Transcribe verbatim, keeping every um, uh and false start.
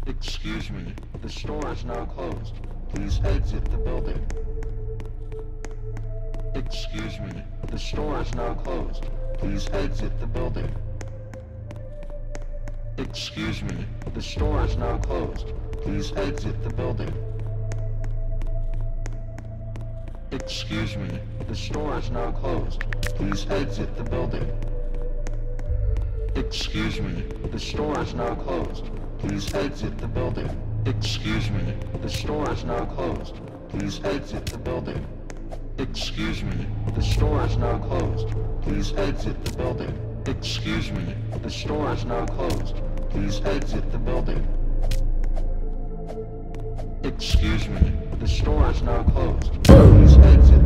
Excuse me, the store is now closed. Please exit the building. Excuse me, the store is now closed. Please exit the building. Excuse me, the store is now closed. Please exit the building. Excuse me, the store is now closed. Please exit the building. Excuse me, the store is now closed. Please exit the building. Excuse me, the store is now closed. Please exit the building. Excuse me, the store is now closed. Please exit the building. Excuse me, the store is now closed. Please exit the building. Excuse me, the store is now closed. Please exit